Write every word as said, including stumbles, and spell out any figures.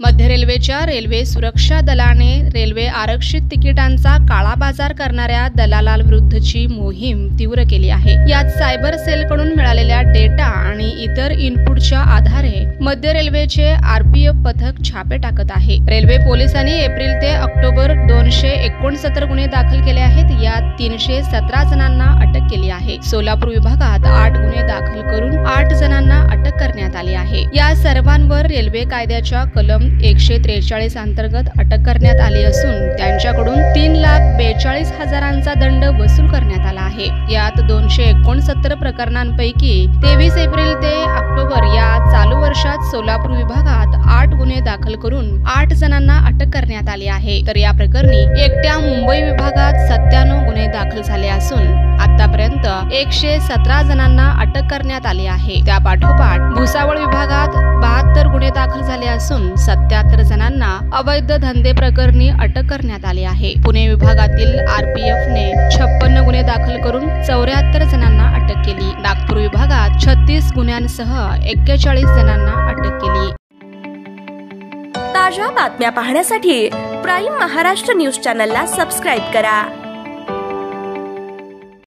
मध्य रेल्वेच्या रेल्वे सुरक्षा दलाने रेल्वे आरक्षित तिकिटांचा काळाबाजार करणाऱ्या दलालांविरुद्धची मोहीम तीव्र केली आहे। यात सायबर सेलकडून मिळालेल्या डेटा आणि इतर इनपुटच्या आधारे मध्य रेल्वेचे आरपीएफ पथक छापे टाकत आहे। रेल्वे पोलिसांनी एप्रिल ते ऑक्टोबर दोनशे एकोणसत्तर गुन्हे दाखल केले आहेत। यात तीनशे सतरा जणांना अटक केली आहे। सोलापूर विभागात आठ गुन्हे दाखल करून आठ जणांना अटक करण्यात आली आहे। या सर्वांवर रेल्वे कायद्याच्या कलम एकशे त्रेचाळीस अंतर्गत अटक करण्यात आली असून त्यांच्याकडून तीन लाख बेचाळीस हजारांचा दंड वसूल करण्यात आला आहे। यात दोनशे एकोणसत्तर प्रकरणांपैकी तेवीस एप्रिल ते ऑक्टोबर या चालू वर्षात सोलापूर विभागात आठ गुन्हे दाखल करून आठ जणांना अटक करण्यात आली आहे। तर या प्रकरणी एकट्या मुंबई विभागात सत्त्याण्णव गुन्हे दाखल झाले असून आतापर्यंत एकशे सतरा जणांना अटक करण्यात आली आहे। त्यापाठोपाठ भुसावळ विभागात बहात्तर गुन्हे दाखल झाले असून सत्याहत्तर जणांना अवैध धंदे प्रकरणी अटक करण्यात आली आहे। पुणे विभागातील आरपीएफने छप्पन्न गुन्हे दाखल करून चौऱ्याहत्तर जणांना अटक केली। नागपूर विभागात छत्तीस गुन्ह्यांसह एक्केचाळीस जणांना अटक केली। ताज्या बातम्या पाहण्यासाठी प्राईम महाराष्ट्र न्यूज चॅनलला सबस्क्राईब करा।